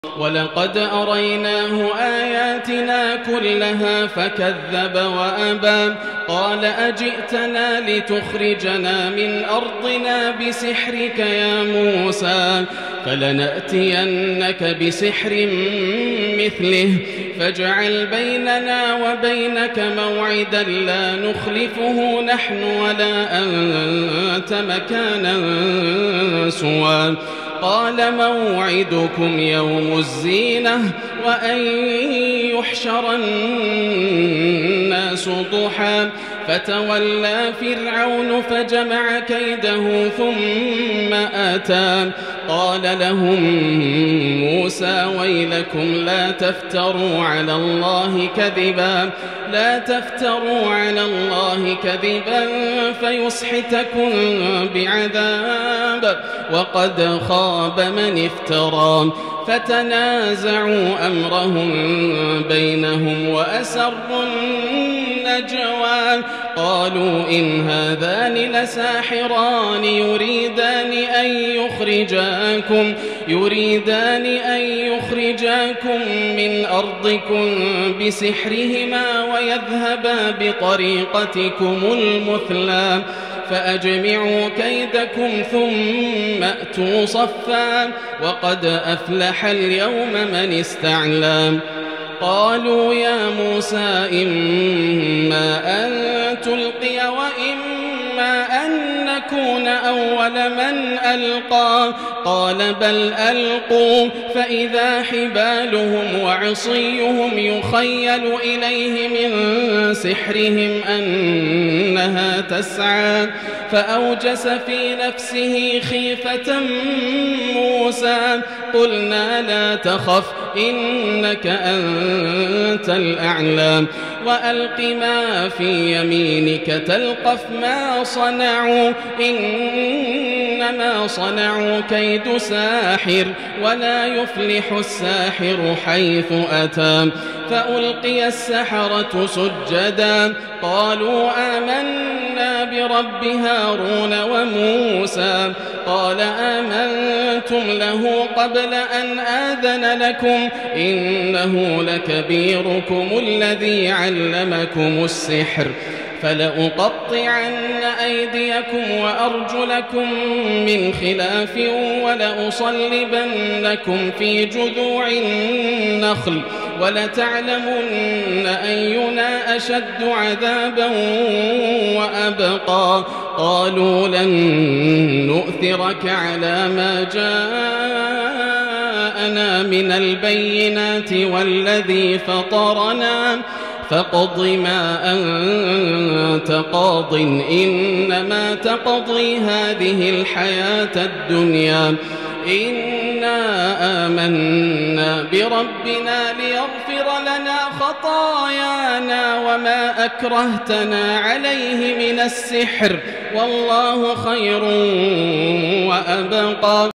ولقد أريناه آياتنا كلها فكذب وأبى قال أجئتنا لتخرجنا من أرضنا بسحرك يا موسى فلنأتينك بسحر مثله فاجعل بيننا وبينك موعدا لا نخلفه نحن ولا أنت مكانا سوى قال موعدكم يوم الزينة وأن يحشر الناس ضحى فتولى فرعون فجمع كيده ثم أتى قال لهم موسى ويلكم لا تفتروا على الله كذبا فيسحتكم بعذاب وقد خاب من افترى فتنازعوا أمرهم بينهم وأسروا النجوى قالوا إن هذان لساحران يريدان أن يخرجاكم من أرضكم بسحرهما ويذهبا بطريقتكم المثلى فأجمعوا كيدكم ثم أتوا صفا وقد أفلح اليوم من استعلى قالوا يا موسى إما أن تلقي وإما أن نكون أول من ألقى قال بل ألقوا فإذا حبالهم وعصيهم يخيل إليه من سحرهم أنها تسعى فأوجس في نفسه خيفة موسى قلنا لا تخف إنك أنت الأعلى وألق ما في يمينك تلقف ما صنعوا إنما صنعوا كيد ساحر ولا يفلح الساحر حيث أتى فألقي السحرة سجدا قالوا آمنا برب هارون وموسى قال آمنتم له قبل أن آذن لكم إنه لكبيركم الذي علمكم السحر فلأقطعن أيديكم وأرجلكم من خلاف ولأصلبنكم في جذوع النخل ولتعلمن أينا أشد عذابا وأبقى قالوا لن نؤثرك على ما جاءنا من البينات والذي فطرنا فاقض ما أنت قاض إنما تقضي هذه الحياة الدنيا إنا آمنا بربنا ليغفر لنا خطايانا وما أكرهتنا عليه من السحر والله خير وأبقى